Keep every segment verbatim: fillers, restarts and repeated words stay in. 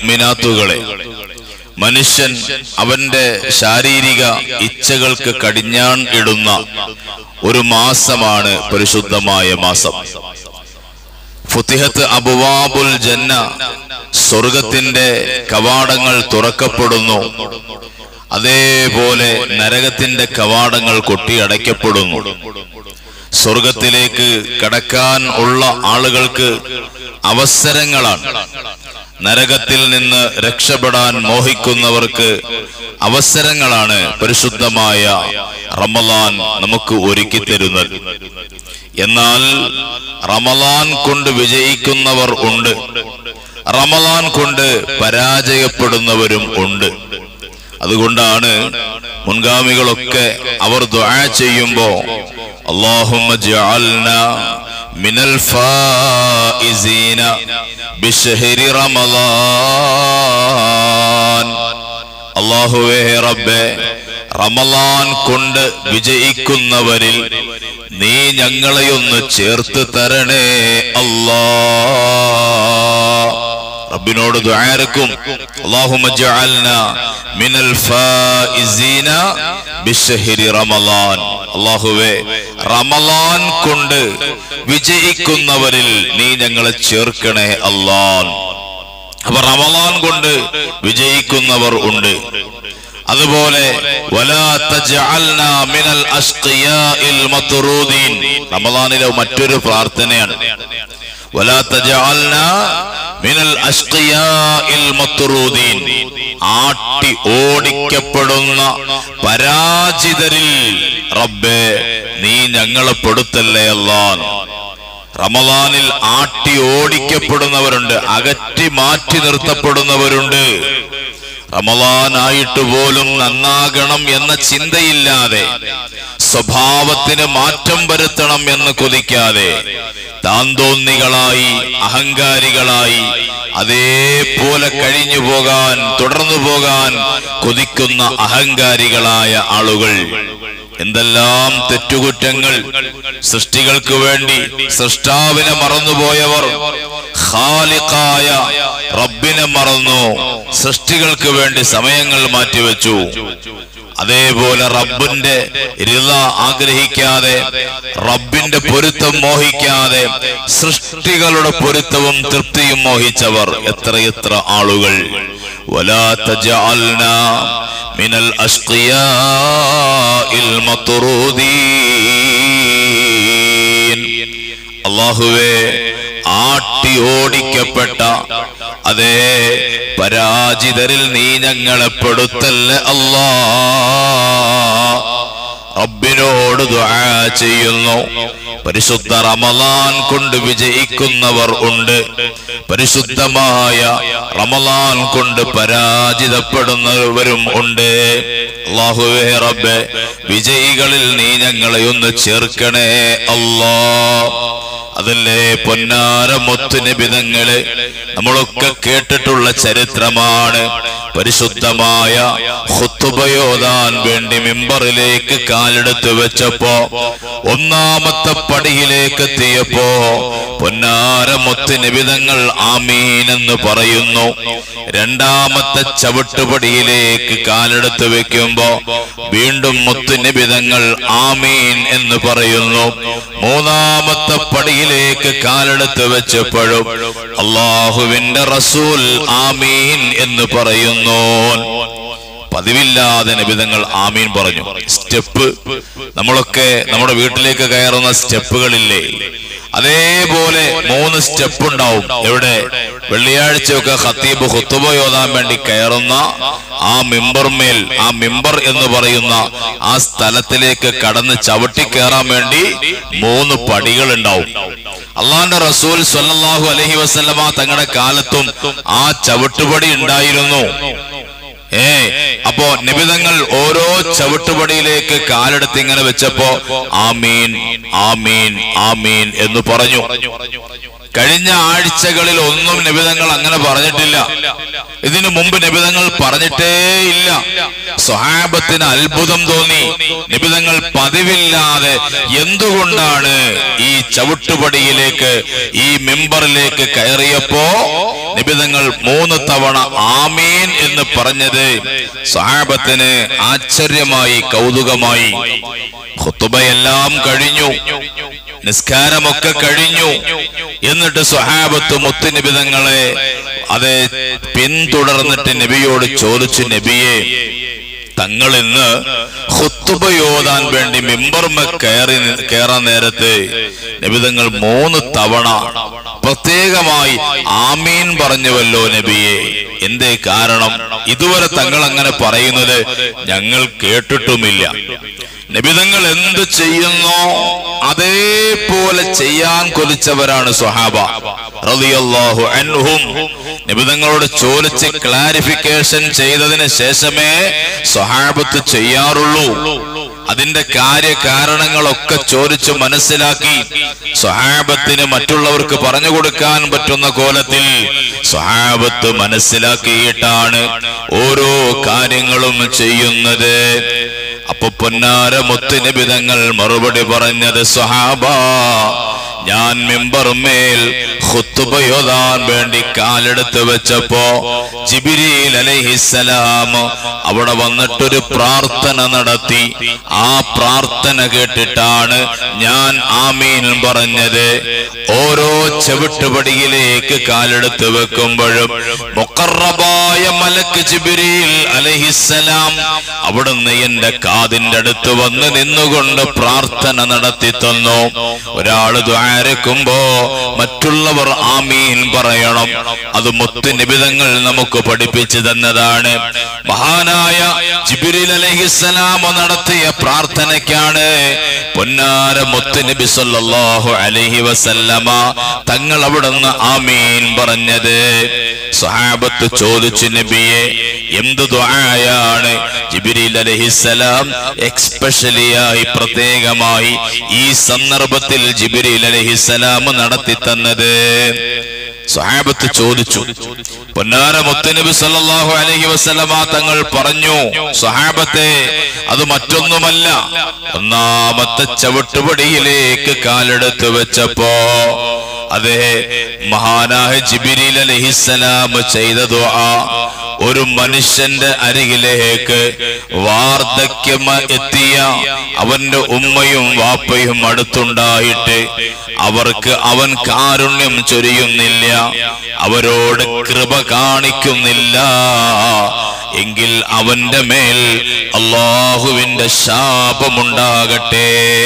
മുഅ്മിനാത്തുകളെ, മനുഷ്യൻ അവന്റെ ശാരീരിക ഇച്ഛകൾക്ക് കടിഞ്ഞാൺ ഇടുന്ന ഒരു മാസമാണ് പരിശുദ്ധമായ മാസം. ഫുതിഹത്ത് അബ്വാബുൽ ജന്ന, സ്വർഗത്തിന്റെ കവാടങ്ങൾ തുറക്കപ്പെടുന്നു. അതേപോലെ നരകത്തിന്റെ കവാടങ്ങൾ കൊട്ടിയടയ്ക്കപ്പെടുന്നു. സ്വർഗത്തിലേക്ക് കടക്കാൻ ഉള്ള ആളുകൾക്ക് അവസരങ്ങളാണ്. നരകത്തിൽ നിന്ന് രക്ഷപ്പെടാൻ മോഹിക്കുന്നവർക്ക് അവസരങ്ങളാണ് പരിശുദ്ധമായ റമളാൻ നമുക്ക് ഒരുക്കി തരുന്നത്. എന്നാൽ റമളാൻ കൊണ്ട് വിജയിക്കുന്നവർ ഉണ്ട്, റമളാൻ കൊണ്ട് പരാജയപ്പെടുന്നവരും ഉണ്ട്. അതുകൊണ്ടാണ് മുൻഗാമികളൊക്കെ അവർ ദുആ ചെയ്യുമ്പോ അല്ലാഹുമ്മ ജഅൽനാ മിനൽ ഫായിസീന ബിശഹരി റമളാൻ, അല്ലാഹുവേ റബ്ബേ റമളാൻ കൊണ്ട് വിജയിക്കുന്നവരിൽ നീ ഞങ്ങളെയൊന്ന് ചേർത്ത് തരണേ അല്ലാഹ്. റബ്ബിനോട് ദുആരക്കും അല്ലാഹുമ്മ ജഅൽനാ മിനൽ ഫായിസീന ബിശഹരി റമളാൻ, അല്ലാഹുവേ റമളാൻ കൊണ്ട് വിജയിക്കുന്നവരിൽ നീ ഞങ്ങളെ ചേർക്കണേ അല്ലാഹ്. അപ്പൊ റമളാൻ കൊണ്ട് വിജയിക്കുന്നവർ ഉണ്ട്. അതുപോലെ വലാ തജഅൽനാ മിനൽ അഷ്ഖിയാഇൽ മത്റൂദീൻ, റമളാനിലെ മറ്റൊരു പ്രാർത്ഥനയാണ്. വലാ തജഅൽനാ മിനൽ അഷ്ഖിയാഇൽ മത്റൂദീൻ, ആട്ടി ഓടിക്കപ്പെടുന്ന പരാജിതരിൽ റബ്ബേ നീ ഞങ്ങളെ പെടുത്തല്ലേ അല്ലാഹ്. റമളാനിൽ ആട്ടി ഓടിക്കപ്പെടുന്നവരുണ്ട്, അകറ്റി മാറ്റി നിർത്തപ്പെടുന്നവരുണ്ട്. റമളാനായിട്ട് പോലും നന്നാകണം എന്ന ചിന്തയില്ലാതെ, സ്വഭാവത്തിന് മാറ്റം വരുത്തണം എന്ന് കൊതിക്കാതെ, താന്തോന്നികളായി അഹങ്കാരികളായി അതേപോലെ കഴിഞ്ഞു പോകാൻ തുടർന്നു പോകാൻ കൊതിക്കുന്ന അഹങ്കാരികളായ ആളുകൾ. എന്തെല്ലാം തെറ്റുകുറ്റങ്ങൾ! സൃഷ്ടികൾക്ക് വേണ്ടി സൃഷ്ടാവിനെ മറന്നുപോയവർ ഖാലിഖായ റബ്ബിനെ മറന്നു, സൃഷ്ടികൾക്ക് വേണ്ടി സമയങ്ങൾ മാറ്റിവെച്ചു. അതേപോലെ റബ്ബിന്റെ റിള ആഗ്രഹിക്കാതെ, റബ്ബിന്റെ പൊരുത്തം മോഹിക്കാതെ, സൃഷ്ടികളുടെ പൊരുത്തവും തൃപ്തിയും മോഹിച്ചവർ എത്രയെത്ര ആളുകൾ. വലാ തജഅൽനാ മിനൽ അഷ്ഖിയാഇൽ മത്റൂദീൻ, അല്ലാഹുവേ ആട്ടി ഓടിക്കപ്പെട്ട അതേ പരാജിതരിൽ നീ ഞങ്ങളെ പെടുത്തല്ലേ അല്ലാഹ്. റബ്ബിനോട് ദുആ ചെയ്യുന്നു. പരിശുദ്ധ റമളാൻ കൊണ്ട് വിജയിക്കുന്നവർ ഉണ്ട്, പരിശുദ്ധമായ റമളാൻ കൊണ്ട് പരാജിതപ്പെടുന്നവരും ഉണ്ട്. അല്ലാഹുവേ റബ്ബേ വിജയികളിൽ നീ ഞങ്ങളെ ഒന്ന് ചേർക്കണേ അല്ലാഹ്. അതല്ലേ പൊന്നാര മുത്ത് നബി തങ്ങളെ നമ്മളൊക്കെ കേട്ടിട്ടുള്ള ചരിത്രമാണ്. പരിശുദ്ധമായ ഖുത്ബയോദാൻ വേണ്ടി മിമ്പറിലേക്ക് കാലെടുത്ത് വെച്ചപ്പോ, ഒന്നാമത്തെ പടിയിലേക്ക് എത്തിയപ്പോ പൊന്നാര മുത്ത് നബി തങ്ങൾ ആമീൻ എന്ന് പറയുന്നു. രണ്ടാമത്തെ ചവിട്ടുപടിയിലേക്ക് കാലെടുത്ത് വെക്കുമ്പോ വീണ്ടും മുത്ത് നബി തങ്ങൾ ആമീൻ എന്ന് പറയുന്നു. മൂന്നാമത്തെ പടിയിലേക്ക് കാലെടുത്ത് വെച്ചപ്പോഴും അല്ലാഹുവിന്റെ റസൂൽ ആമീൻ എന്ന് പറയുന്നു. പതിവില്ലാതെ നബി തങ്ങൾ ആമീൻ പറഞ്ഞു. സ്റ്റെപ്പ്, നമ്മളൊക്കെ നമ്മുടെ വീട്ടിലേക്ക് കയറുന്ന സ്റ്റെപ്പുകളില്ലേ, അതേപോലെ മൂന്ന് സ്റ്റെപ്പ് ഉണ്ടാവും. എവിടെ? വെള്ളിയാഴ്ചയൊക്കെ ഖത്തീബ് ഖുത്ബ ഓതാൻ വേണ്ടി കയറുന്ന ആ മിമ്പർമേൽ, ആ മിമ്പർ എന്ന് പറയുന്ന ആ സ്ഥലത്തിലേക്ക് കടന്ന് ചവിട്ടി കയറാൻ വേണ്ടി മൂന്ന് പടികൾ ഉണ്ടാവും. അള്ളാന്റെ റസൂൽ സ്വല്ലല്ലാഹു അലൈഹി വസല്ലമ തങ്ങളുടെ കാലത്തും ആ ചവിട്ടുപടി ഉണ്ടായിരുന്നു. ഏ അപ്പോ നിബിതങ്ങൾ ഓരോ ചവിട്ടുപടിയിലേക്ക് കാലെടുത്ത് ഇങ്ങനെ വെച്ചപ്പോ ആമീൻ ആമീൻ ആമീൻ എന്ന് പറഞ്ഞു. കഴിഞ്ഞ ആഴ്ചകളിൽ ഒന്നും നിബിതങ്ങൾ അങ്ങനെ പറഞ്ഞിട്ടില്ല. ഇതിനു മുമ്പ് നിബിതങ്ങൾ പറഞ്ഞിട്ടേ ഇല്ല. സ്വഹാബത്തിന് അത്ഭുതം തോന്നി. നിബിതങ്ങൾ പതിവില്ലാതെ എന്തുകൊണ്ടാണ് ഈ ചവിട്ടുപടിയിലേക്ക്, ഈ മിമ്പറിലേക്ക് കയറിയപ്പോ നബിതങ്ങൾ മൂന്ന് തവണ ആമീൻ എന്ന് പറഞ്ഞത് സ്വഹാബത്തിന് ആശ്ചര്യമായി, കൗതുകമായി. ഖുതുബയെല്ലാം കഴിഞ്ഞു, നിസ്കാരമൊക്കെ കഴിഞ്ഞു. എന്നിട്ട് സ്വഹാബത്ത് മുത്തുനബിതങ്ങളെ അത് പിന്തുടർന്നിട്ട് നബിയോട് ചോദിച്ചു, നബിയെ, തങ്ങൾ ഇന്ന് ഖുതുബ ഓതാൻ വേണ്ടി മിമ്പർമേ കയറി കയറാൻ നേരത്ത് നബിതങ്ങൾ മൂന്ന് തവണ പ്രത്യേകമായി ആമീൻ പറഞ്ഞുവല്ലോ നബിയെ, എന്തേ കാരണം? ഇതുവരെ തങ്ങൾ അങ്ങനെ പറയുന്നത് ഞങ്ങൾ കേട്ടിട്ടുമില്ല. നബിതങ്ങൾ എന്ത് ചെയ്യുന്നോ അതേപോലെ ചെയ്യാൻ കൊതിച്ചവരാണ് സ്വഹാബ റളിയല്ലാഹു അൻഹും. നബിതങ്ങളോട് ചോദിച്ച് ക്ലാരിഫിക്കേഷൻ ചെയ്തതിന് ശേഷമേ സ്വഹാബത്ത് ചെയ്യാറുള്ളൂ. അതിന്റെ കാര്യകാരണങ്ങളൊക്കെ ചോദിച്ചു മനസ്സിലാക്കി സ്വഹാബത്തിന് മറ്റുള്ളവർക്ക് പറഞ്ഞു കൊടുക്കാൻ പറ്റുന്ന കോലത്തിൽ സ്വഹാബത്ത് മനസ്സിലാക്കിയിട്ടാണ് ഓരോ കാര്യങ്ങളും ചെയ്യുന്നത്. അപ്പൊ പൊന്നാര മുത്തുനബിതങ്ങൾ മറുപടി പറഞ്ഞത്, സ്വഹാബ, ഞാൻ മിമ്പർമേൽ ഖുതുബ ഓതാൻ വേണ്ടി കാലെടുത്ത് വെച്ചപ്പോ ജിബ്രീൽ അലൈഹിസ്സലാം അവിടെ വന്നിട്ടൊരു പ്രാർത്ഥന നടത്തി. ആ പ്രാർത്ഥന കേട്ടിട്ടാണ് ഞാൻ ആമീൻ പറഞ്ഞത്. ഓരോ ചവിട്ടുപടിയിലേക്ക് കാലെടുത്ത് വെക്കുമ്പോഴും മുഖറബായ മലക്ക് ജിബ്രീൽ അലൈഹിസ്സലാം അവിടുന്ന് എന്റെ കാതിന്റെ അടുത്ത് വന്ന് നിന്നുകൊണ്ട് പ്രാർത്ഥന നടത്തി തന്നു. ഒരാള് ദുആരക്കുമ്പോ മറ്റുള്ളവർ ആമീൻ പറയണം. അത് മുത്തുനബിതങ്ങൾ നമുക്ക് പഠിപ്പിച്ചു തന്നതാണ്. മഹാനായ ജിബ്രീൽ അലൈഹിസ്സലാം നടത്തിയ പ്രാർത്ഥനയ്ക്കാണ് പൊന്നാര മുത്തുനബി സല്ലല്ലാഹു അലൈഹി വസല്ലമ തങ്ങൾ അവിടുന്ന് ആമീൻ പറഞ്ഞത്. സ്വഹാബത്ത് ചോദിച്ചു, നബിയെ, എന്ത് ദുആയാണ് ജിബ്രീൽ അലൈഹിസ്സലാം എക്സ്പെഷ്യലി ആയി പ്രത്യേകമായി ഈ സന്ദർഭത്തിൽ ജിബ്രീൽ അലൈഹിസ്സലാം നടത്തി തന്നത്? സ്വഹാബത്ത് ചോദിച്ചു. പൊന്നാര മുത്തുനബി സല്ലല്ലാഹു അലൈഹി വസല്ലമ തങ്ങൾ പറഞ്ഞു, സ്വഹാബത്തെ, അത് മറ്റൊന്നുമല്ല, ഒന്നാമത്തെ ചവിട്ടുപടിയിലേക്ക് കാലെടുത്ത് വെച്ചപ്പോ അതെ മഹാനായ ജിബ്രീൽ അലൈഹിസ്സലാം ചെയ്ത ദുആ, ഒരു മനുഷ്യന്റെ അരികിലേക്ക് വാർദ്ധക്യം എത്തിയ അവന്റെ ഉമ്മയും വാപ്പയും അടുത്തുണ്ടായിട്ട് അവർക്ക് അവൻ കാരുണ്യം ചൊരിയുന്നില്ല, അവരോട് കൃപ കാണിക്കുന്നില്ല എങ്കിൽ അവന്റെ മേൽ അല്ലാഹുവിന്റെ ശാപമുണ്ടാകട്ടെ,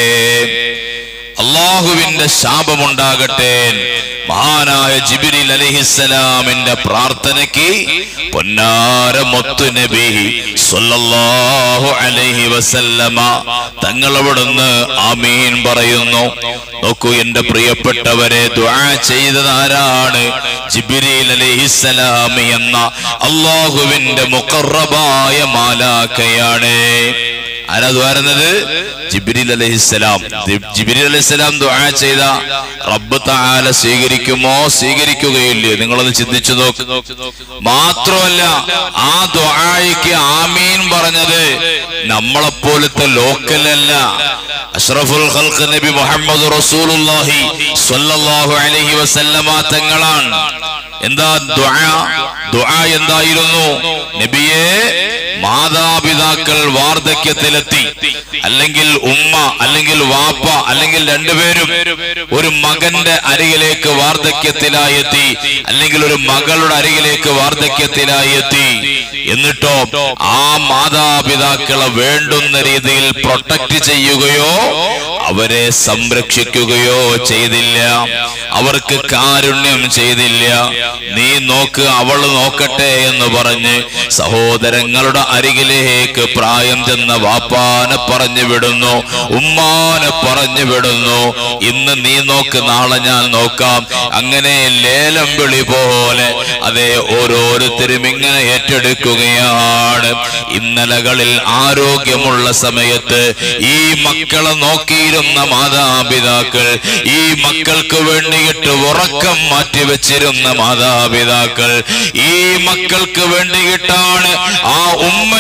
അല്ലാഹുവിന്റെ ശാപമുണ്ടാകട്ടെ. മഹാനായ ജിബ്രീൽ അലൈഹിസ്സലാമിന്റെ പ്രാർത്ഥനയ്ക്ക് പൊന്നാര മുത്തുനബി സ്വല്ലല്ലാഹു അലൈഹി വസല്ലമ തങ്ങൾ അവിടുന്ന് ആമീൻ പറയുന്നു. നോക്കൂ എന്റെ പ്രിയപ്പെട്ടവരെ, ദുആ ചെയ്തത് ആരാണ്? ജിബ്രീൽ അലൈഹിസ്സലാം എന്ന അല്ലാഹുവിന്റെ മുഖറബായ മാലാഖയാണ്. ആരാ ദുആരുന്നത്? ജിബ്രീൽ അലൈഹിസ്സലാം. ജിബ്രീൽ അലൈഹിസ്സലാം ദുആ ചെയ്ത റബ്ബ് തആല സ്വീകരിക്കുമോ സ്വീകരിക്കുകയില്ലേ? നിങ്ങളൊന്ന് ചിന്തിച്ചു നോക്ക്. മാത്രമല്ല, ആ ദുആയ്ക്ക് ആമീൻ പറഞ്ഞത് നമ്മളെപ്പോലത്തെ ലോക്കലല്ല, അഷ്റഫുൽ ഖൽഖ് നബി മുഹമ്മദ് റസൂലുള്ളാഹി സ്വല്ലല്ലാഹു അലൈഹി വസല്ലമ തങ്ങളാണ്. എന്താ ദുആ? ദുആ എന്തായിരുന്നു? നബിയെ, മാതാപിതാക്കൾ വാർദ്ധക്യത്തിലെത്തി, അല്ലെങ്കിൽ ഉമ്മ അല്ലെങ്കിൽ വാപ്പ അല്ലെങ്കിൽ രണ്ടുപേരും ഒരു മകന്റെ അരികിലേക്ക് വാർദ്ധക്യത്തിലായി എത്തി, അല്ലെങ്കിൽ ഒരു മകളുടെ അരികിലേക്ക് വാർദ്ധക്യത്തിലായി എത്തി. എന്നിട്ടോ ആ മാതാപിതാക്കളെ വേണ്ടുന്ന രീതിയിൽ പ്രൊട്ടക്ട് ചെയ്യുകയോ അവരെ സംരക്ഷിക്കുകയോ ചെയ്തില്ല, അവർക്ക് കാരുണ്യം ചെയ്തില്ല. നീ നോക്ക്, അവള് നോക്കട്ടെ എന്ന് പറഞ്ഞ് സഹോദരങ്ങളുടെ അരികിലേക്ക് പ്രായം ചെന്ന വാപ്പാനെ പറഞ്ഞു വിടുന്നു, ഉമ്മാനെ പറഞ്ഞു വിടുന്നു. ഇന്ന് നീ നോക്ക്, നാളെ ഞാൻ നോക്കാം. അങ്ങനെ ലേലം വിളി പോലെ അതേ ഓരോരുത്തരും ഇങ്ങനെ ഏറ്റെടുക്കുകയാണ്. ഇന്നലകളിൽ ആരോഗ്യമുള്ള സമയത്ത് ഈ മക്കളെ നോക്കിയിരുന്ന മാതാപിതാക്കൾ, ഈ മക്കൾക്ക് വേണ്ടിയിട്ട് ഉറക്കം മാറ്റിവെച്ചിരുന്ന മാതാപിതാക്കൾ, ഈ മക്കൾക്ക് വേണ്ടിയിട്ടാണ് ആ ഉമ്മയും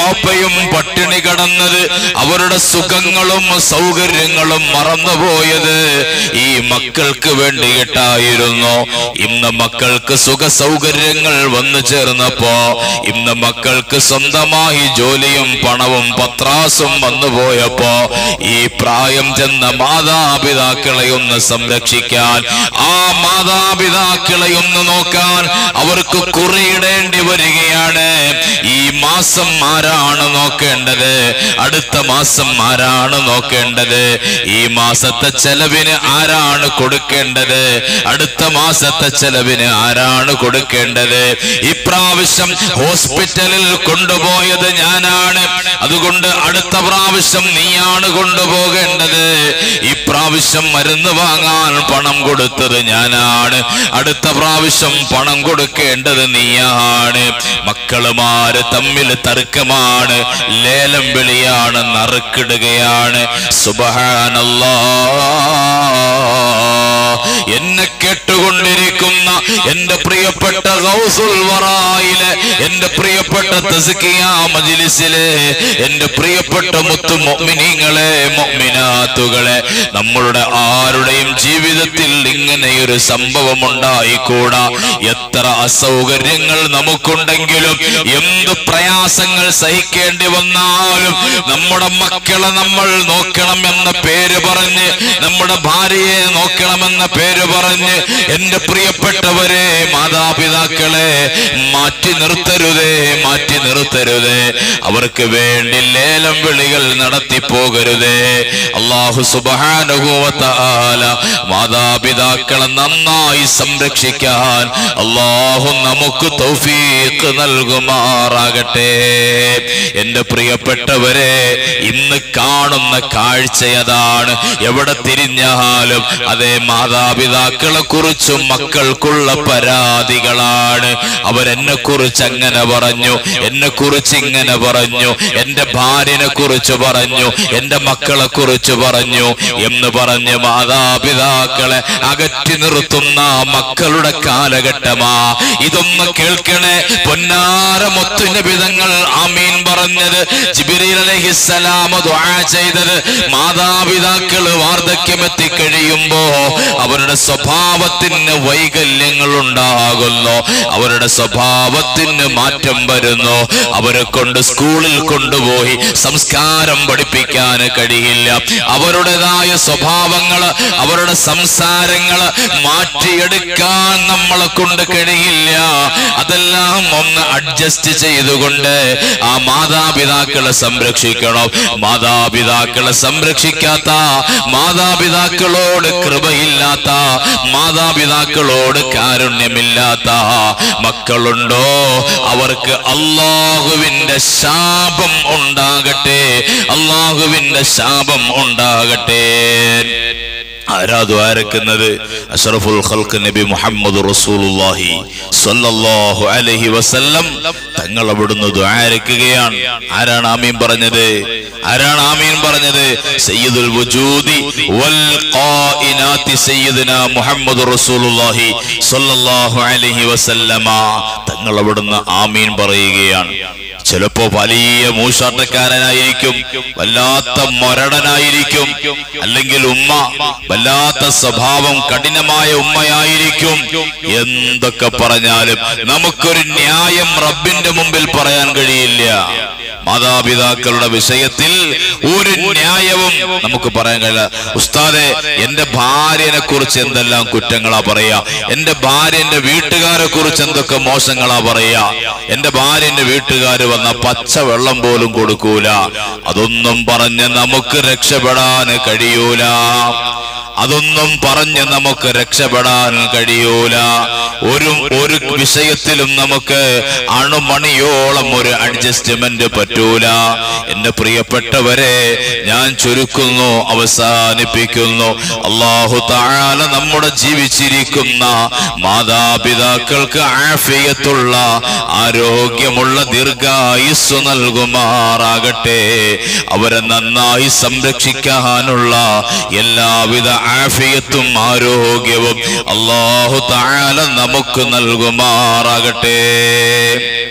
വാപ്പയും പട്ടിണി കടന്നത്, അവരുടെ സുഖങ്ങളും സൗകര്യങ്ങളും മറന്നുപോയത് ഈ മക്കൾക്ക് വേണ്ടിയിട്ടായിരുന്നു. ഇന്ന് മക്കൾക്ക് സുഖ സൗകര്യങ്ങൾ വന്നു ചേർന്നപ്പോ, ഇന്ന് മക്കൾക്ക് സ്വന്തമായി ജോലിയും പണവും പത്രാസും വന്നുപോയപ്പോ, ഈ പ്രായം ചെന്ന മാതാപിതാക്കളെ ഒന്ന് സംരക്ഷിക്കാൻ, ആ മാതാപിതാക്കളെ ഒന്ന് നോക്കാൻ അവർക്ക് കുറിയിടേണ്ടി വരികയാണ്. ഈ മാസം ആരാണ് നോക്കേണ്ടത്? അടുത്ത മാസം ആരാണ് നോക്കേണ്ടത്? ഈ മാസത്തെ ചെലവിന് ആരാണ് കൊടുക്കേണ്ടത്? അടുത്ത മാസത്തെ ചെലവിന് ആരാണ് കൊടുക്കേണ്ടത്? ഇപ്രാവശ്യം ഹോസ്പിറ്റലിൽ കൊണ്ടുപോയത് ഞാനാണ്, അതുകൊണ്ട് അടുത്ത പ്രാവശ്യം നീയാണ് കൊണ്ടുപോകേണ്ടത്. ഇപ്രാവശ്യം മരുന്ന് വാങ്ങാൻ പണം കൊടുത്തത് ഞാനാണ്, അടുത്ത പ്രാവശ്യം പണം കൊടുക്കേണ്ടത് നീയാണ്. മക്കളുമാര് തമ്മിൽ തർക്കമാണ്, ലേലം വിളിയാണ്, നറുക്കിടുകയാണ്. സുബ്ഹാനല്ലാഹ്. എന്നെ കേട്ടുകൊണ്ടിരിക്കുന്ന എന്റെ പ്രിയപ്പെട്ട ഗൗസുൽ വറായിലെ, എന്റെ പ്രിയപ്പെട്ട തസ്കിയ മജ്ലിസിലെ എന്റെ പ്രിയപ്പെട്ട മുത്തു മുഅ്മിനീങ്ങളെ, മുഅ്മിനാത്തുകളെ, നമ്മളുടെ ആരുടെയും ജീവിതത്തിൽ ഇങ്ങനെയൊരു സംഭവം ഉണ്ടായിക്കൂടാ. എത്ര അസൗകര്യങ്ങൾ നമുക്കുണ്ടെങ്കിലും, എന്ത് പ്രയാസങ്ങൾ സഹിക്കേണ്ടി വന്നാലും, നമ്മുടെ മക്കളെ നമ്മൾ നോക്കണം എന്ന പേര് പറഞ്ഞ്, നമ്മുടെ ഭാര്യയെ നോക്കണമെന്ന പേര് പറഞ്ഞ്, എന്റെ പ്രിയപ്പെട്ടവരെ, മാതാപിതാക്കളെ മാറ്റി നിർത്തരുതേ, മാറ്റി നിർത്തരുതേ. അവർക്ക് വേണ്ടി ലേലം വിളികൾ നടത്തി പോകരുതേ. അല്ലാഹു സുബ്ഹാനഹു വ തആല മാതാപിതാക്കളെ നന്നായി സംരക്ഷിക്കാൻ അല്ലാഹു നമുക്ക് തൗഫീഖ് നൽകുമാറാകട്ടെ. എന്റെ പ്രിയപ്പെട്ടവരെ, ഇന്ന് കാണുന്ന കാഴ്ചയതാണ്. എവിടെ തിരിഞ്ഞാലും അതേ മാതാപിതാക്കളെ കുറിച്ചും മക്കൾക്കുള്ള പരാതികളാണ്. അവരെന്നെ കുറിച്ച് അങ്ങനെ പറഞ്ഞു, എന്നെ കുറിച്ച് ഇങ്ങനെ പറഞ്ഞു, എന്റെ ഭാര്യനെ കുറിച്ച് പറഞ്ഞു, എന്റെ മക്കളെ കുറിച്ച് പറഞ്ഞു എന്ന് പറഞ്ഞ് മാതാപിതാക്കളെ അകറ്റി നിർത്തുന്ന മക്കളുടെ കാലഘട്ടമാ. ഇതൊന്ന് കേൾക്കണേ പൊന്നാര മുത്തുനബി തങ്ങൾ ആമീൻ പറഞ്ഞത്, ജിബ്രീൽ അലൈഹിസ്സലാം ദുആ ചെയ്തത്, മാതാപിതാക്കൾ വാർദ്ധക്യമെത്തി കഴിയുമ്പോ അവരുടെ സ്വഭാവത്തിന് വൈകല്യങ്ങൾ ഉണ്ടാകുന്നു, അവരുടെ സ്വഭാവത്തിന് മാറ്റം വരുന്നു. അവരെ കൊണ്ട് സ്കൂളിൽ കൊണ്ടുപോയി സംസ്കാരം പഠിപ്പിക്കാൻ കഴിയില്ല. അവരുടേതായ സ്വഭാവങ്ങൾ, അവരുടെ സംസാരങ്ങൾ മാറ്റിയെടുക്കാൻ നമ്മളെ കൊണ്ട് കഴിയില്ല. അതെല്ലാം ഒന്ന് അഡ്ജസ്റ്റ് ചെയ്തുകൊണ്ട് ആ മാതാപിതാക്കളെ സംരക്ഷിക്കണം. മാതാപിതാക്കളെ സംരക്ഷിക്കാത്ത, മാതാപിതാക്കളോട് കൃപയില്ലാത്ത, മാതാപിതാക്കളോട് കാരുണ്യമില്ലാത്ത മക്കളുണ്ടോ, അവർക്ക് അല്ലാഹുവിന്റെ ശാപം ഉണ്ടാകട്ടെ, അല്ലാഹുവിന്റെ ശാപം ഉണ്ടാകട്ടെ. ആരാ ദ്വാരക്കുന്നത്? അഷ്റഫുൽ ഖൽഖ് നബി മുഹമ്മദ് റസൂലുള്ളാഹി സ്വല്ലല്ലാഹു അലൈഹി വസല്ലം തങ്ങൾ അവിടുന്ന് ദ്വാരക്കുകയാണ്. ആരാണ് ആമീൻ പറഞ്ഞത്? ആരാണ് ആമീൻ പറഞ്ഞത്? സയ്യിദുൽ വജൂദി വൽ ഖായിനാതി സയ്യിദുനാ മുഹമ്മദ് റസൂലുള്ളാഹി സ്വല്ലല്ലാഹു അലൈഹി വസല്ലമ തങ്ങൾ അവിടുന്ന് ആമീൻ പറയുകയാണ്. ചിലപ്പോ വലിയ മൂശാട്ടക്കാരനായിരിക്കും, വല്ലാത്ത മൊരടനായിരിക്കും, അല്ലെങ്കിൽ ഉമ്മ വല്ലാത്ത സ്വഭാവം കഠിനമായ ഉമ്മയായിരിക്കും. എന്തൊക്കെ പറഞ്ഞാലും നമുക്കൊരു ന്യായം റബ്ബിന്റെ മുമ്പിൽ പറയാൻ കഴിയില്ല. മാതാപിതാക്കളുടെ വിഷയത്തിൽ ഒരു ന്യായവും നമുക്ക് പറയാൻ കഴിയില്ല. ഉസ്താദെ, എന്റെ ഭാര്യനെ കുറിച്ച് എന്തെല്ലാം കുറ്റങ്ങളാ പറയാ, എന്റെ ഭാര്യ എന്റെ വീട്ടുകാരെ കുറിച്ച് എന്തൊക്കെ മോശങ്ങളാ പറയാ, എന്റെ ഭാര്യന്റെ വീട്ടുകാര് വന്ന പച്ച വെള്ളം പോലും കൊടുക്കൂല. അതൊന്നും പറഞ്ഞ് നമുക്ക് രക്ഷപ്പെടാൻ കഴിയൂല. അതൊന്നും പറഞ്ഞ് നമുക്ക് രക്ഷപ്പെടാൻ കഴിയൂല. ഒരു ഒരു വിഷയത്തിലും നമുക്ക് അണുമണിയോളം ഒരു അഡ്ജസ്റ്റ്മെന്റ് പറ്റൂല. എന്റെ പ്രിയപ്പെട്ടവരെ, ഞാൻ ചുരുക്കുന്നു, അവസാനിപ്പിക്കുന്നു. അല്ലാഹു തആല നമ്മുടെ ജീവിച്ചിരിക്കുന്ന മാതാപിതാക്കൾക്ക് ആഫിയത്തുള്ള, ആരോഗ്യമുള്ള ദീർഘായുസ്സ് നൽകുമാറാകട്ടെ. അവരെ നന്നായി സംരക്ഷിക്കാനുള്ള എല്ലാവിധ ആഫിയത്തും ആരോഗ്യവും അല്ലാഹു തആല നമുക്ക് നൽകുമാറാകട്ടെ.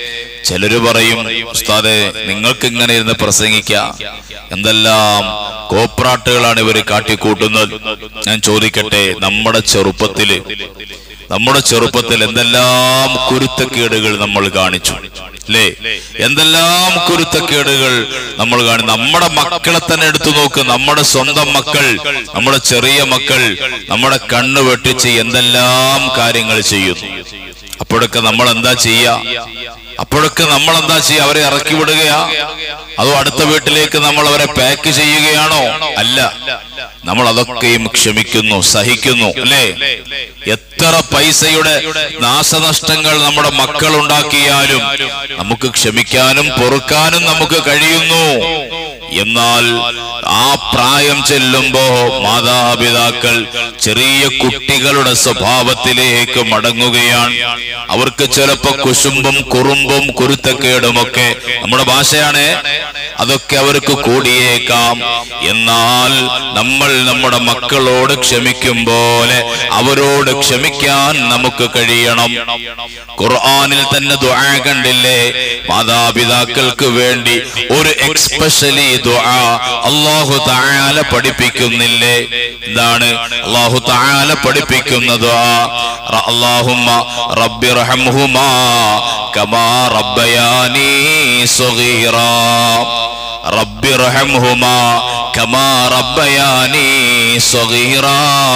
ചിലര് പറയും, ഉസ്താദേ നിങ്ങൾക്ക് ഇങ്ങനെ ഇരുന്ന് പ്രസംഗിക്കാം, എന്തെല്ലാം കോപ്രാട്ടുകളാണ് ഇവര് കാട്ടിക്കൂട്ടുന്നത്. ഞാൻ ചോദിക്കട്ടെ, നമ്മുടെ ചെറുപ്പത്തില് നമ്മുടെ ചെറുപ്പത്തിൽ എന്തെല്ലാം കുരുത്തക്കേടുകൾ നമ്മൾ കാണിച്ചു അല്ലേ? എന്തെല്ലാം കുരുത്തക്കേടുകൾ നമ്മൾ കാണി. നമ്മുടെ മക്കളെ തന്നെ എടുത്തു നോക്ക്. നമ്മുടെ സ്വന്തം മക്കൾ, നമ്മുടെ ചെറിയ മക്കൾ നമ്മുടെ കണ്ണ് വെട്ടിച്ച് എന്തെല്ലാം കാര്യങ്ങൾ ചെയ്യുന്നു. അപ്പോഴൊക്കെ നമ്മൾ എന്താ ചെയ്യാ? അപ്പോഴൊക്കെ നമ്മൾ എന്താ ചെയ്യുക? അവരെ ഇറക്കി വിടുകയാ? അതോ അടുത്ത വീട്ടിലേക്ക് നമ്മൾ അവരെ പാക്ക് ചെയ്യുകയാണോ? അല്ല, നമ്മൾ അതൊക്കെയും ക്ഷമിക്കുന്നു, സഹിക്കുന്നു അല്ലേ? എത്ര പൈസയുടെ നാശനഷ്ടങ്ങൾ നമ്മുടെ മക്കൾ ഉണ്ടാക്കിയാലും നമുക്ക് ക്ഷമിക്കാനും പൊറുക്കാനും നമുക്ക് കഴിയുന്നു. എന്നാൽ ആ പ്രായം ചെല്ലുമ്പോ മാതാപിതാക്കൾ ചെറിയ കുട്ടികളുടെ സ്വഭാവത്തിലേക്ക് മടങ്ങുകയാണ്. അവർക്ക് ചിലപ്പോ കുശുമ്പും കുറുമ്പും കുരുത്തക്കേടുമൊക്കെ, നമ്മുടെ ഭാഷയാണ്, അതൊക്കെ അവർക്ക് കൂടിയേക്കാം. എന്നാൽ നമ്മൾ നമ്മുടെ മക്കളോട് ക്ഷമിക്കും പോലെ അവരോട് ക്ഷമിക്കാൻ നമുക്ക് കഴിയണം. ഖുർആനിൽ തന്നെ ദുആ കണ്ടില്ലേ? മാതാപിതാക്കൾക്ക് വേണ്ടി ഒരു എക്സ്പെഷ്യലി ദുആ അല്ലാഹു തആല പഠിപ്പിക്കുന്നില്ലേ? എന്താണ് അല്ലാഹു തആല പഠിപ്പിക്കുന്ന ദുആ? അല്ലാഹുമ്മ റബ്ബിർഹംഹുമാ കമാ റബ്ബയാനി സഗീറാ. റബ്ബിർഹംഹുമാ കമാ റബ്ബയാനി സഗീറാ.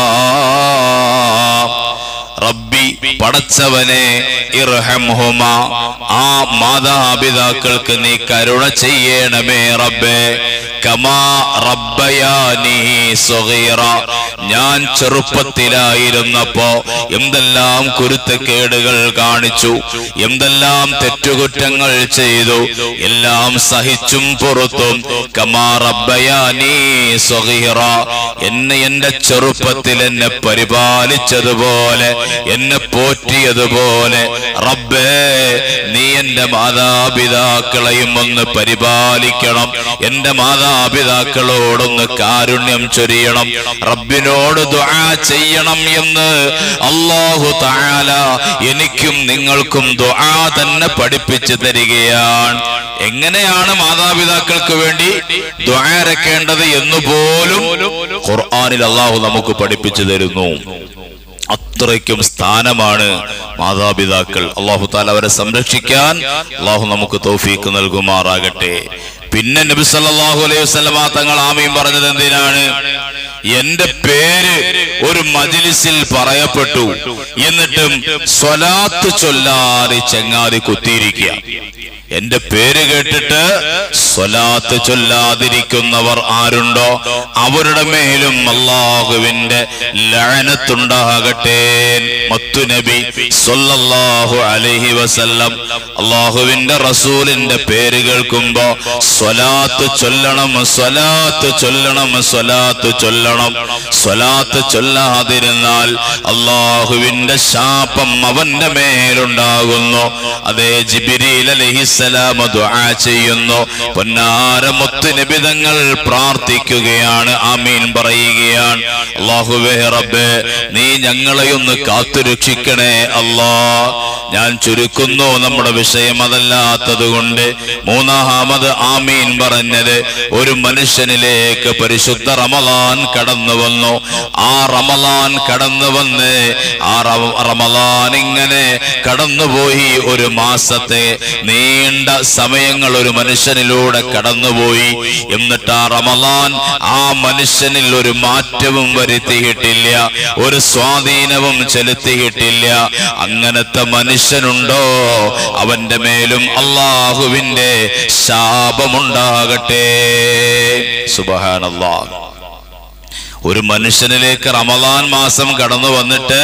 റബ്ബി, പടച്ചവനെ, ഇർഹംഹുമാ, ആ മാതാപിതാക്കൾക്ക് നീ കരുണ ചെയ്യണമേ റബ്ബേ. കമാ റബ്ബയാനി സഗീറ, ഞാൻ ചെറുപ്പത്തിലായിരുന്നപ്പോ എന്തെല്ലാം കുരുത്തക്കേടുകൾ കാണിച്ചു, എന്തെല്ലാം തെറ്റുകുറ്റങ്ങൾ ചെയ്തു, എല്ലാം സഹിച്ചും പുറത്തും. കമാ റബ്ബയാനി സഗീറ, എന്നെ എന്റെ ചെറുപ്പത്തിൽ എന്നെ പരിപാലിച്ചതുപോലെ, എന്നെ പോറ്റിയതുപോലെ റബ്ബേ നീ എന്റെ മാതാപിതാക്കളെയും ഒന്ന് പരിപാലിക്കണം. എന്റെ മാതാപിതാക്കളോടൊന്ന് കാരുണ്യം ചൊരിയണം, റബ്ബിനോട് ദുആ ചെയ്യണം എന്ന് അല്ലാഹു തആല എനിക്കും നിങ്ങൾക്കും ദുആ തന്നെ പഠിപ്പിച്ചു തരികയാണ്. എങ്ങനെയാണ് മാതാപിതാക്കൾക്ക് വേണ്ടി ദുആ ഇറക്കേണ്ടത് എന്ന് പോലും ഖുർആനിൽ അല്ലാഹു നമുക്ക് പഠിപ്പിച്ചു തരുന്നു. അത്രയ്ക്കും സ്ഥാനമാണ് മാതാപിതാക്കൾ. അല്ലാഹു തആല അവരെ സംരക്ഷിക്കാൻ അല്ലാഹു നമുക്ക് തൗഫീഖ് നൽകുമാറാകട്ടെ. പിന്നെ നബി സല്ലല്ലാഹു അലൈഹി വസല്ലമ തങ്ങൾ ആമീൻ പറഞ്ഞത് എന്തിനാണ്? എന്റെ പേര് ഒരു മജ്ലിസിൽ പറയപ്പെട്ടു, എന്നിട്ടും സ്വലാത്ത് ചൊല്ലാതെ ചങ്ങാതി കുത്തിയിരിക്കുക. എന്റെ പേര് കേട്ടിട്ട് സ്വലാത്ത് ചൊല്ലാതിരിക്കുന്നവർ ആരുണ്ടോ അവരുടെ മേലും അല്ലാഹുവിന്റെ ലഅനത്തുണ്ടാകട്ടെ. മുത്തു നബി സ്വല്ലല്ലാഹു അലൈഹി വസല്ലം അല്ലാഹുവിന്റെ റസൂലിന്റെ പേര് കേൾക്കുമ്പോ സ്വലാത്ത് ചൊല്ലണം, സ്വലാത്ത് ചൊല്ലണം, സ്വലാത്ത് ചൊല്ലണം. സ്വലാത്ത് ചൊല്ലാതിരുന്നാൽ അല്ലാഹുവിന്റെ ശാപം അവന്റെ മേലുണ്ടാകുന്നു. അതേ ജിബ്രീൽ അലൈഹിസ്സലാം ദുആ ചെയ്യുന്നു. പൊന്നാര മുത്ത് നബി തങ്ങൾ പ്രാർത്ഥിക്കുകയാണ്, ആമീൻ പറയുകയാണ്. അല്ലാഹുവേ റബ്ബേ നീ ഞങ്ങളെയൊന്ന് കാത്തുരക്ഷിക്കണേ അല്ലാ. ഞാൻ ചുരുക്കുന്നു, നമ്മുടെ വിഷയം അതല്ലാത്തത് കൊണ്ട്. മൂന്നാമത് ആമീൻ പറഞ്ഞത്, ഒരു മനുഷ്യനിലേക്ക് പരിശുദ്ധ റമളാൻ കടന്നു വന്നു. ആ റമളാൻ കടന്നു വന്ന് ആ റമളാൻ ഇങ്ങനെ കടന്നുപോയി. ഒരു മാസത്തെ നീണ്ട സമയങ്ങൾ ഒരു മനുഷ്യനിലൂടെ കടന്നുപോയി. എന്നിട്ട് ആ റമളാൻ ആ മനുഷ്യനിൽ ഒരു മാറ്റവും വരുത്തിയിട്ടില്ല, ഒരു സ്വാധീനവും ചെലുത്തിയിട്ടില്ല. അങ്ങനത്തെ മനുഷ്യനുണ്ടോ അവന്റെ മേലും അല്ലാഹുവിന്റെ ശാപമുണ്ടാകട്ടെ. സുബ്ഹാനല്ലാഹ്. ഒരു മനുഷ്യനിലേക്ക് റമളാൻ മാസം കടന്നു വന്നിട്ട്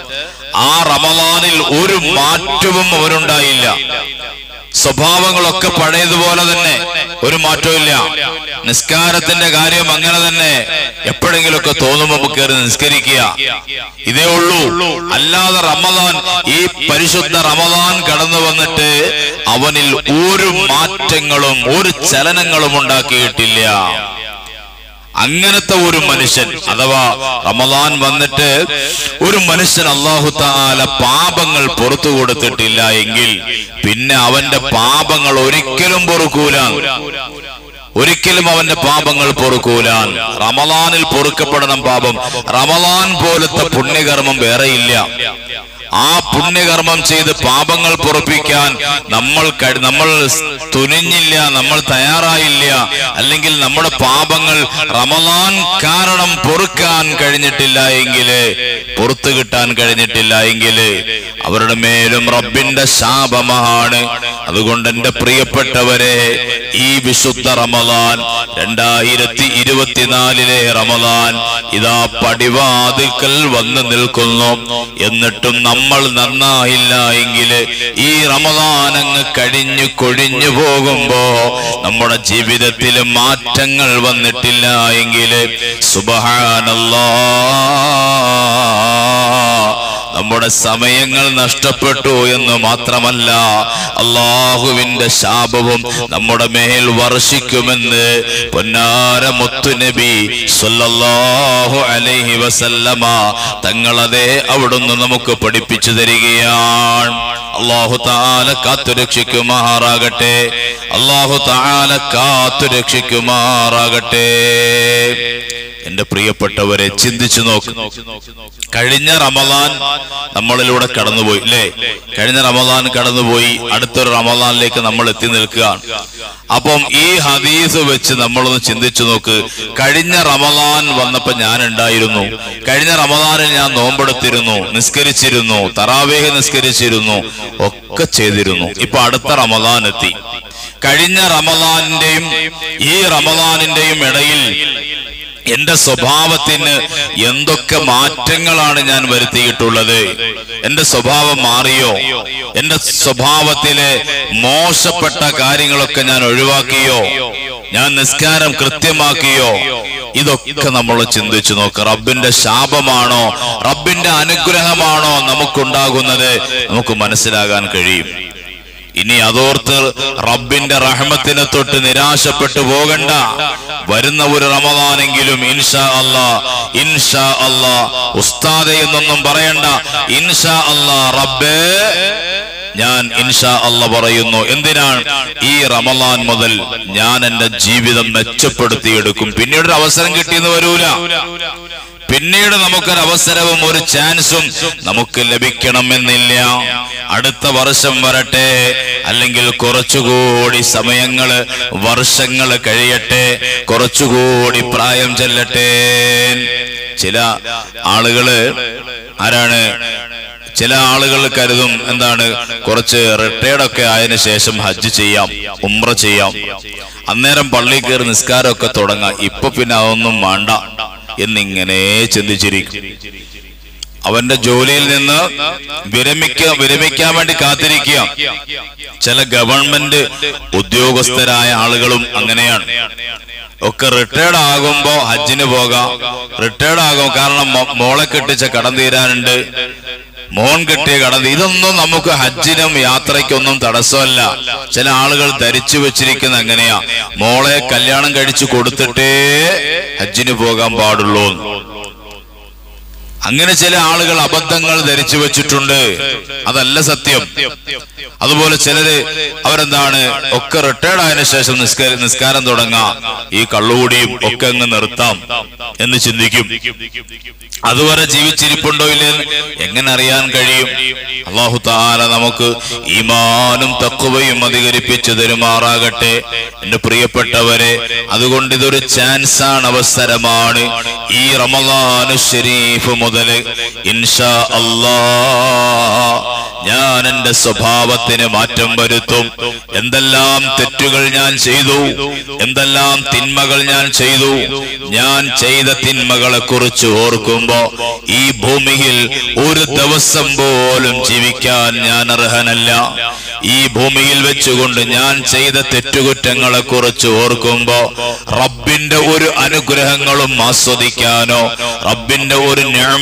ആ റമളാനിൽ ഒരു മാറ്റവും അവനുണ്ടായില്ല. സ്വഭാവങ്ങളൊക്കെ പഴയതുപോലെ തന്നെ, ഒരു മാറ്റവും ഇല്ല. നിസ്കാരത്തിന്റെ കാര്യം അങ്ങനെ തന്നെ, എപ്പോഴെങ്കിലുമൊക്കെ തോന്നുമ്പോൾ നമുക്ക് കയറി നിസ്കരിക്കുക, ഇതേ ഉള്ളൂ. അല്ലാതെ റമളാൻ, ഈ പരിശുദ്ധ റമളാൻ കടന്നു വന്നിട്ട് അവനിൽ ഒരു മാറ്റങ്ങളും ഒരു ചലനങ്ങളും ഉണ്ടാക്കിയിട്ടില്ല. അങ്ങനത്തെ ഒരു മനുഷ്യൻ അഥവാ റമദാൻ വന്നിട്ട് ഒരു മനുഷ്യൻ അല്ലാഹു തആല പാപങ്ങൾ പുറത്തു കൊടുത്തിട്ടില്ല എങ്കിൽ പിന്നെ അവന്റെ പാപങ്ങൾ ഒരിക്കലും പൊറുക്കൂല. ഒരിക്കലും അവന്റെ പാപങ്ങൾ പൊറുക്കൂലാൻ. റമദാനിൽ പൊറുക്കപ്പെടണം പാപം. റമദാൻ പോലത്തെ പുണ്യകർമ്മം വേറെയില്ല. ആ പുണ്യകർമ്മം ചെയ്ത് പാപങ്ങൾ പൊറുപ്പിക്കാൻ നമ്മൾ നമ്മൾ തുനിഞ്ഞില്ല, നമ്മൾ തയ്യാറായില്ല, അല്ലെങ്കിൽ നമ്മുടെ പാപങ്ങൾ റമദാൻ കാരണം പൊറുക്കാൻ കഴിഞ്ഞിട്ടില്ല എങ്കില്, പുറത്തു കിട്ടാൻ കഴിഞ്ഞിട്ടില്ല എങ്കില് അവരുടെ മേലും റബ്ബിന്റെ ശാപമാണ്. അതുകൊണ്ട് എന്റെ പ്രിയപ്പെട്ടവരെ, ഈ വിശുദ്ധ റമദാൻ രണ്ടായിരത്തി ഇരുപത്തിനാലിലെ റമദാൻ ഇതാ പടിവാതിൽക്കൽ വന്ന് നിൽക്കുന്നു. എന്നിട്ടും നമ്മൾ നന്നായില്ല എങ്കില് ഈ റമദാൻ അങ്ങ് കഴിഞ്ഞു കൊഴിഞ്ഞു പോകുമ്പോ നമ്മുടെ ജീവിതത്തിൽ മാറ്റങ്ങൾ വന്നിട്ടില്ല എങ്കില് സുബ്ഹാനല്ലാഹ്, നമ്മുടെ സമയങ്ങൾ നഷ്ടപ്പെട്ടു എന്ന് മാത്രമല്ല അല്ലാഹുവിന്റെ ശാപവും നമ്മുടെ മേൽ വർഷിക്കുമെന്ന് പൊന്നാര മുത്തുനബി സ്വല്ലല്ലാഹു അലൈഹി വസല്ലമ തങ്ങളതെ അവിടുന്ന് നമുക്ക് പഠിപ്പിച്ചു തരികയാണ്. അല്ലാഹു തആല കാത്തുരക്ഷിക്കുമാറാകട്ടെ. അല്ലാഹു തആല കാത്തുരക്ഷിക്കുമാറാകട്ടെ. എന്റെ പ്രിയപ്പെട്ടവരെ, ചിന്തിച്ചു നോക്ക്. കഴിഞ്ഞ റമദാൻ നമ്മളിലൂടെ കടന്നുപോയി അല്ലേ? കഴിഞ്ഞ റമദാൻ കടന്നുപോയി, അടുത്തൊരു റമദാനിലേക്ക് നമ്മൾ എത്തി നിൽക്കുകയാണ്. അപ്പം ഈ ഹദീസ് വെച്ച് നമ്മളൊന്ന് ചിന്തിച്ചു നോക്ക്. കഴിഞ്ഞ റമദാൻ വന്നപ്പോ ഞാൻ ഉണ്ടായിരുന്നു. കഴിഞ്ഞ റമദാനിൽ ഞാൻ നോമ്പെടുത്തിരുന്നു, നിസ്കരിച്ചിരുന്നു, തറാവീഹ് നിസ്കരിച്ചിരുന്നു, ഒക്കെ ചെയ്തിരുന്നു. ഇപ്പൊ അടുത്ത റമദാൻ എത്തി. കഴിഞ്ഞ റമദാനിന്റെയും ഈ റമദാനിന്റെയും ഇടയിൽ എന്റെ സ്വഭാവത്തിന് എന്തൊക്കെ മാറ്റങ്ങളാണ് ഞാൻ വരുത്തിയിട്ടുള്ളത്? എന്റെ സ്വഭാവം മാറിയോ? എന്റെ സ്വഭാവത്തിലെ മോശപ്പെട്ട കാര്യങ്ങളൊക്കെ ഞാൻ ഒഴിവാക്കിയോ? ഞാൻ നിസ്കാരം കൃത്യമാക്കിയോ? ഇതൊക്കെ നമ്മൾ ചിന്തിച്ചു നോക്ക്. റബ്ബിന്റെ ശാപമാണോ റബ്ബിന്റെ അനുഗ്രഹമാണോ നമുക്കുണ്ടാകുന്നത്? നമുക്ക് മനസ്സിലാകാൻ കഴിയും. ഇനി അതോർത്ത് റബ്ബിന്റെ റഹ്മത്തിനെ തൊട്ട് നിരാശപ്പെട്ടു പോകണ്ട. വരുന്ന ഒരു റമദാനെങ്കിലും ഇൻഷാ അല്ലാ, ഇൻഷാ അല്ലാ, ഉസ്താദെ എന്നൊന്നും പറയണ്ട, ഇൻഷാ അല്ലാ റബ്ബേ ഞാൻ ഇൻഷാ അല്ലാ പറയുന്നു. എന്തിനാണ്? ഈ റമദാൻ മുതൽ ഞാൻ എന്റെ ജീവിതം മെച്ചപ്പെടുത്തിയെടുക്കും. പിന്നീട് ഒരു അവസരം കിട്ടിയെന്ന് വരൂല. പിന്നീട് നമുക്കൊരു അവസരവും ഒരു ചാൻസും നമുക്ക് ലഭിക്കണമെന്നില്ല. അടുത്ത വർഷം വരട്ടെ, അല്ലെങ്കിൽ കുറച്ചുകൂടി സമയങ്ങള് വർഷങ്ങള് കഴിയട്ടെ, കുറച്ചുകൂടി പ്രായം ചെല്ലട്ടെ. ചില ആളുകള് ആരാണ് ചില ആളുകൾ കരുതും എന്താണ്, കുറച്ച് റിട്ടയർഡൊക്കെ ആയതിനു ശേഷം ഹജ്ജ് ചെയ്യാം, ഉംറ ചെയ്യാം, അന്നേരം പള്ളി കയറി നിസ്കാരമൊക്കെ തുടങ്ങാം, ഇപ്പൊ പിന്നെ അതൊന്നും വേണ്ട എന്നിങ്ങനെ ചിന്തിച്ചിരിക്കും. അവന്റെ ജോലിയിൽ നിന്ന് വിരമിക്ക വിരമിക്കാൻ വേണ്ടി കാത്തിരിക്കുക. ചില ഗവൺമെന്റ് ഉദ്യോഗസ്ഥരായ ആളുകളും അങ്ങനെയാണ്. ഒക്കെ റിട്ടയർഡ് ആകുമ്പോ ഹജ്ജിന് പോകാം, റിട്ടയർഡ് ആകും, കാരണം മോളെ കെട്ടിച്ച കടം തീരാനുണ്ട്, മോൻ കെട്ടിയ കടം. ഇതൊന്നും നമുക്ക് ഹജ്ജിനും യാത്രയ്ക്കൊന്നും തടസ്സമല്ല. ചില ആളുകൾ ധരിച്ചു വെച്ചിരിക്കുന്ന എങ്ങനെയാ, മോളെ കല്യാണം കഴിച്ചു കൊടുത്തിട്ടേ ഹജ്ജിന് പോകാൻ പാടുള്ളൂ. അങ്ങനെ ചില ആളുകൾ അബദ്ധങ്ങൾ ധരിച്ചു വെച്ചിട്ടുണ്ട്. അതല്ല സത്യം. അതുപോലെ ചിലര് അവരെന്താണ്, ഒക്കെ റിട്ടയർഡ് ആയതിനു ശേഷം നിസ്കാര നിസ്കാരം തുടങ്ങാം, ഈ കള്ളുകൂടിയും ഒക്കെ അങ്ങ് നിർത്താം എന്ന് ചിന്തിക്കും. അതുവരെ ജീവിച്ചിരിപ്പുണ്ടോ ഇല്ലെന്ന് എങ്ങനെ അറിയാൻ കഴിയും? അല്ലാഹു തആല നമുക്ക് ഈമാനും തഖ്വയും അധികരിപ്പിച്ചു തരുമാറാകട്ടെ. എന്റെ പ്രിയപ്പെട്ടവരെ, അതുകൊണ്ട് ഇതൊരു ചാൻസ് ആണ്, അവസരമാണ്. ഈ റമദാൻ ശരീഫ് മുതല് ഇൻഷാ അല്ലാഹ് ഞാൻ എന്റെ സ്വഭാവത്തിന് മാറ്റം വരുത്തും. എന്തെല്ലാം തെറ്റുകൾ ഞാൻ ചെയ്തു, എന്തെല്ലാം തിന്മകൾ ഞാൻ ചെയ്തു, ഞാൻ ചെയ്ത തിന്മകളെ കുറിച്ച് ഓർക്കുമ്പോ ഈ ഭൂമിയിൽ ഒരു ദിവസം പോലും ജീവിക്കാൻ ഞാൻ അർഹനല്ല. ഈ ഭൂമിയിൽ വെച്ചുകൊണ്ട് ഞാൻ ചെയ്ത തെറ്റുകുറ്റങ്ങളെ കുറിച്ച് ഓർക്കുമ്പോ റബ്ബിന്റെ ഒരു അനുഗ്രഹങ്ങളും ആസ്വദിക്കാനോ റബ്ബിന്റെ ഒരു നിഅമ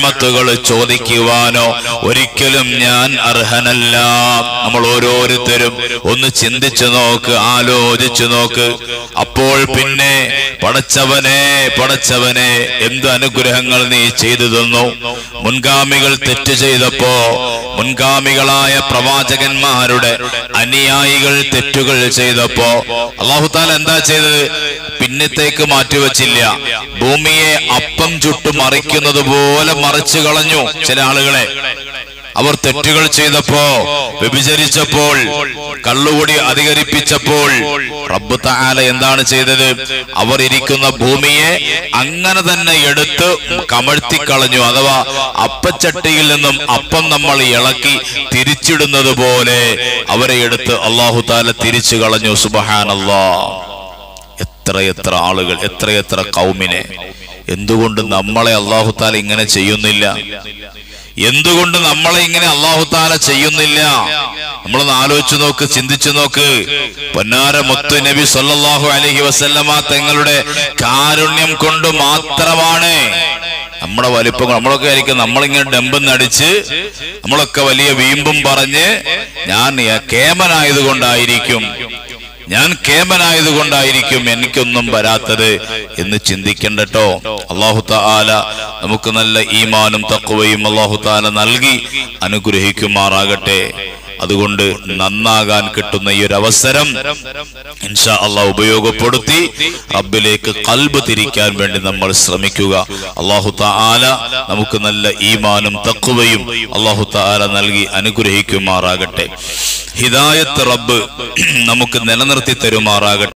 നിഅമത്തുകൾ ചോദിക്കുവാനോ ഒരിക്കലും ഞാൻ അർഹനല്ല. നമ്മൾ ഓരോരുത്തരും ഒന്ന് ചിന്തിച്ചു നോക്ക്, ആലോചിച്ചു നോക്ക്. അപ്പോൾ പിന്നെ പടച്ചവനെ പടച്ചവനെ എന്ത് അനുഗ്രഹങ്ങൾ നീ ചെയ്തു തന്നു. മുൻഗാമികൾ തെറ്റ് ചെയ്തപ്പോ, മുൻഗാമികളായ പ്രവാചകന്മാരുടെ അനുയായികൾ തെറ്റുകൾ ചെയ്തപ്പോ അല്ലാഹു തആല എന്താ ചെയ്തത്? പിന്നത്തേക്ക് മാറ്റിവെച്ചില്ല. ഭൂമിയെ അപ്പം ചുട്ടു മറിക്കുന്നത് പോലെ മറിച്ചു കളഞ്ഞു. ചില ആളുകളെ അവർ തെറ്റുകൾ ചെയ്തപ്പോ, വ്യഭിചരിച്ചപ്പോൾ, കള്ളുകൂടി അധികരിപ്പിച്ചപ്പോൾ റബ്ബ് തആല എന്താണ് ചെയ്തത്? അവർ ഇരിക്കുന്ന ഭൂമിയെ അങ്ങനെ തന്നെ എടുത്ത് കമഴ്ത്തിക്കളഞ്ഞു. അഥവാ അപ്പച്ചട്ടിയിൽ നിന്നും അപ്പം നമ്മൾ ഇളക്കി തിരിച്ചിടുന്നത് പോലെ അവരെ എടുത്ത് അല്ലാഹു തആല തിരിച്ചു കളഞ്ഞു. സുബ്ഹാനല്ലാഹ്. എത്രയെത്ര ആളുകൾ, എത്രയെത്ര കൗമിനെ. എന്തുകൊണ്ട് നമ്മളെ അല്ലാഹു തആല ഇങ്ങനെ ചെയ്യുന്നില്ല? എന്തുകൊണ്ട് നമ്മളെ ഇങ്ങനെ അല്ലാഹു തആല ചെയ്യുന്നില്ല? നമ്മളൊന്ന് ആലോചിച്ചു നോക്ക്, ചിന്തിച്ചു നോക്ക്. പൊന്നാര മുത്തു നബി സല്ലല്ലാഹു അലൈഹി വസല്ലമ തങ്ങളുടെ കാരുണ്യം കൊണ്ട് മാത്രമാണ് നമ്മുടെ വലിപ്പം. നമ്മളൊക്കെ ആയിരിക്കും നമ്മളിങ്ങനെ ഡംബം നടിച്ച്, നമ്മളൊക്കെ വലിയ വീമ്പും പറഞ്ഞ് ഞാൻ കേമനായത് കൊണ്ടായിരിക്കും ഞാൻ കേമനായത് കൊണ്ടായിരിക്കും എനിക്കൊന്നും വരാത്തത് എന്ന് ചിന്തിക്കണ്ടട്ടോ. അല്ലാഹു തആല നമുക്ക് നല്ല ഈമാനും തഖ്വയും അല്ലാഹു തആല നൽകി അനുഗ്രഹിക്കുമാറാകട്ടെ. അതുകൊണ്ട് നന്നാകാൻ കിട്ടുന്ന ഈ ഒരു അവസരം ഇൻഷാ അല്ലാഹ് ഉപയോഗപ്പെടുത്തി റബ്ബിലേക്ക് ഖൽബ് തിരിക്കാൻ വേണ്ടി നമ്മൾ ശ്രമിക്കുക. അല്ലാഹു തആല നമുക്ക് നല്ല ഈമാനും തഖ്വയും അല്ലാഹു തആല നൽകി അനുഗ്രഹിക്കുമാറാകട്ടെ. ഹിദായത്ത് റബ്ബ് നമുക്ക് നിലനിർത്തി തരുമാറാകട്ടെ.